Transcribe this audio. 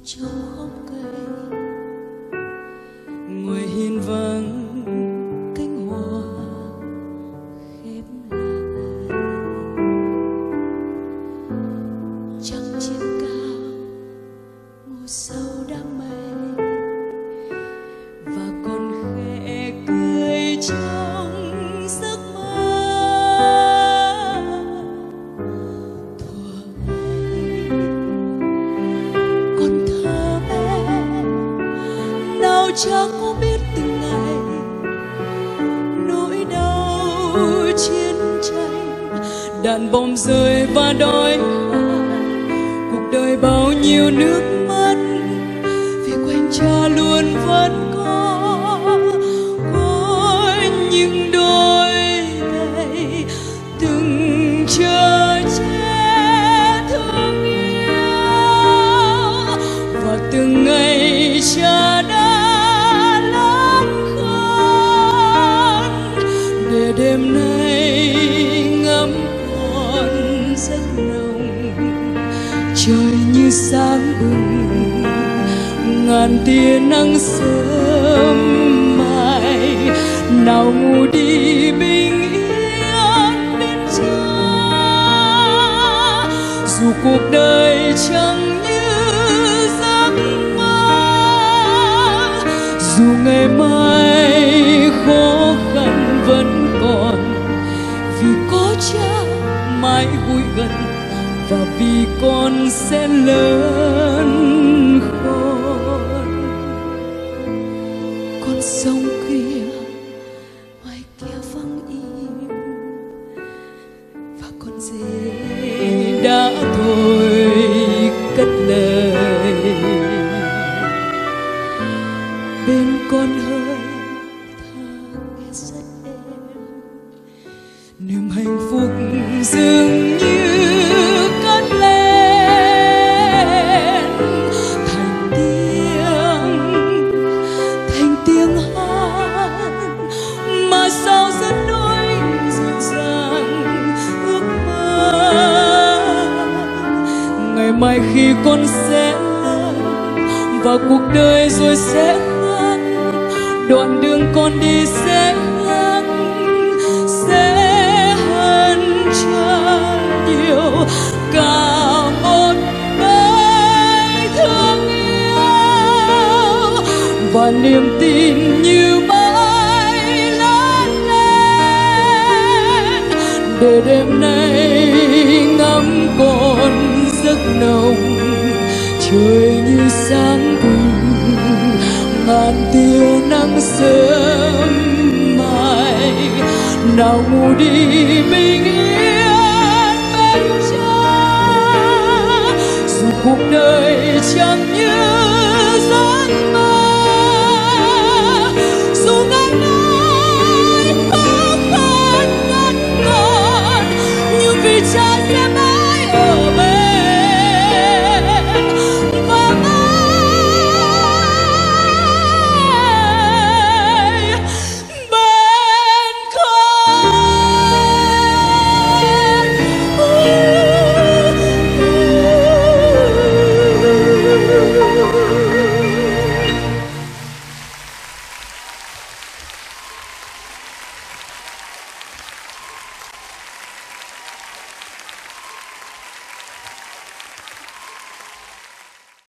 trong khóm cây ngồi hiên vắng cánh hoa khép lại. Trăng trên cao ngồi sâu đám mây và còn khẽ cười trong giấc mơ. Thuở ấy con thơ bé nào chẳng có biết từng ngày nỗi đau chiến tranh, đạn bom rơi và đói khát, cuộc đời bao nhiêu nước mắt vì quanh cha luôn vẫn có những đôi tay từng chờ che thương yêu, và từng ngày cha đã lắm khôn để đêm nay ngắm còn giấc nồng. Trời như sáng bừng ngàn tia nắng sớm mai, nào ngủ đi bình yên bên cha. Dù cuộc đời chẳng như giấc mơ, dù ngày mai khó khăn vẫn còn, vì có cha mãi vui gần và vì con sẽ lớn khôn. Con sông kia ngoài kia vắng im và con dê đã thôi cất lời. Bên con hơi thở nghe rất êm, niềm hạnh phúc dường như cất lên thành tiếng hát mà sao rất đôi dịu dàng ước mơ. Ngày mai khi con sẽ lớn và cuộc đời rồi sẽ khác, đoạn đường con đi sẽ khác, sẽ hơn cha nhiều cả một đời thương yêu, và niềm tin như mãi lớn lên để đêm nay ngắm còn giấc nồng. Trời như sáng bừng ngàn tia nắng sớm mai, nào ngủ đi bình yên bên cha. Dù cuộc đời chẳng như giấc mơ,